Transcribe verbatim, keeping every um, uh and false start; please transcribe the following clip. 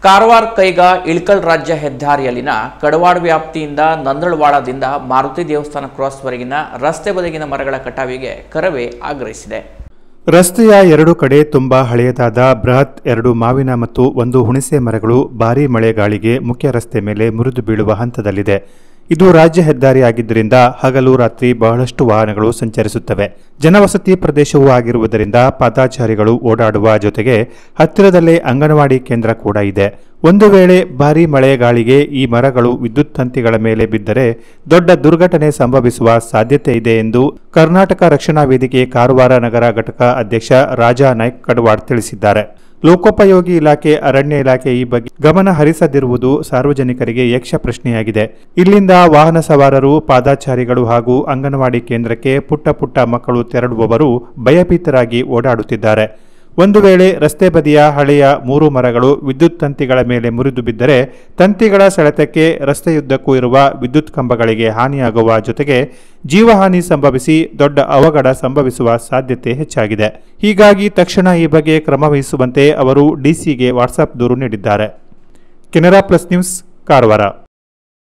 ಕಾರವಾರ ಕೈಗಾ ಇಳಕಲ್ ರಾಜ್ಯ ಹೆದ್ದಾರಿಯಲ್ಲಿನ ಕಡವಾಡ ವ್ಯಾಪ್ತಿಯಿಂದ ನಂದಳವಾಡದಿಂದ ಮಾರುತಿ ದೇವಸ್ಥಾನ ಕ್ರಾಸ್ವರೆಗಿನ ರಸ್ತೆ ಬದಿಗಿನ ಮರಗಳ ಕಟಾವಿಗೆ ಕರವೇ ಆಗ್ರಹಿಸಿದೆ. ರಸ್ತೆಯ ಎರಡು ಕಡೆ ತುಂಬಾ ಹಳೆಯದಾದ ಬೃಹತ್ ಎರಡು ಮಾವಿನ ಮತ್ತು ಒಂದು ಹುಣಸೆ ಮರಗಳು ಭಾರೀ ಮಳೆಗಾಳಿಗೆ ಮುಖ್ಯ ರಸ್ತೆ ಮೇಲೆ ಮುರಿದು ಬೀಳುವ ಹಂತದಲ್ಲಿದೆ. ಇದು ರಾಜ್ಯ ಹೆದ್ದಾರಿ ಆಗಿದ್ದರಿಂದ ಹಗಲು ರಾತ್ರಿ ಬಹಳಷ್ಟು ವಾಹನಗಳು ಸಂಚರಿಸುತ್ತವೆ. ಜನವಸತಿ ಪ್ರದೇಶವೂ ಆಗಿರುವುದರಿಂದ ಪಾದಾಚಾರಿಗಳು ಓಡಾಡುವ ಜೊತೆಗೆ ಹತ್ತಿರದಲ್ಲೇ ಅಂಗನವಾಡಿ ಕೇಂದ್ರ ಕೂಡ ಇದೆ. ಒಂದು ವೇಳೆ ಭಾರೀ ಮಳೆಗಾಳಿಗೆ ಈ ಮರಗಳು ವಿದ್ಯುತ್ ತಂತಿಗಳ ಮೇಲೆ ಬಿದ್ದರೆ ದೊಡ್ಡ ದುರ್ಘಟನೆ ಸಂಭವಿಸುವ ಸಾಧ್ಯತೆ ಇದೆ ಎಂದು ಕರ್ನಾಟಕ ರಕ್ಷಣಾ ವೇದಿಕೆ ಕಾರವಾರ ನಗರ ಘಟಕ ಅಧ್ಯಕ್ಷ ರಾಜಾ ನಾಯ್ಕ್ ಕಡವಾಡ್ ತಿಳಿಸಿದ್ದಾರೆ. ಲೋಕೋಪಯೋಗಿ ಇಲಾಖೆ, ಅರಣ್ಯ ಇಲಾಖೆ ಈ ಬಗ್ಗೆ ಗಮನ ಹರಿಸದಿರುವುದು ಸಾರ್ವಜನಿಕರಿಗೆ ಯಕ್ಷ ಪ್ರಶ್ನೆಯಾಗಿದೆ. ಇಲ್ಲಿಂದ ವಾಹನ ಸವಾರರು, ಪಾದಾಚಾರಿಗಳು ಹಾಗೂ ಅಂಗನವಾಡಿ ಕೇಂದ್ರಕ್ಕೆ ಪುಟ್ಟ ಪುಟ್ಟ ಮಕ್ಕಳು ತೆರಳುವವರು ಭಯಭೀತರಾಗಿ ಓಡಾಡುತ್ತಿದ್ದಾರೆ. ಒಂದು ವೇಳೆ ರಸ್ತೆ ಬದಿಯ ಹಳೆಯ ಮೂರು ಮರಗಳು ವಿದ್ಯುತ್ ತಂತಿಗಳ ಮೇಲೆ ಮುರಿದು ಬಿದ್ದರೆ ತಂತಿಗಳ ಸೆಳೆತಕ್ಕೆ ರಸ್ತೆಯುದ್ದಕ್ಕೂ ಇರುವ ವಿದ್ಯುತ್ ಕಂಬಗಳಿಗೆ ಹಾನಿಯಾಗುವ ಜೊತೆಗೆ ಜೀವಹಾನಿ ಸಂಭವಿಸಿ ದೊಡ್ಡ ಅವಘಡ ಸಂಭವಿಸುವ ಸಾಧ್ಯತೆ ಹೆಚ್ಚಾಗಿದೆ. ಹೀಗಾಗಿ ತಕ್ಷಣ ಈ ಬಗ್ಗೆ ಕ್ರಮ ವಹಿಸುವಂತೆ ಅವರು ಡಿಸಿಗೆ ವಾಟ್ಸಾಪ್ ದೂರು ನೀಡಿದ್ದಾರೆ. Canara plus news, Karwar.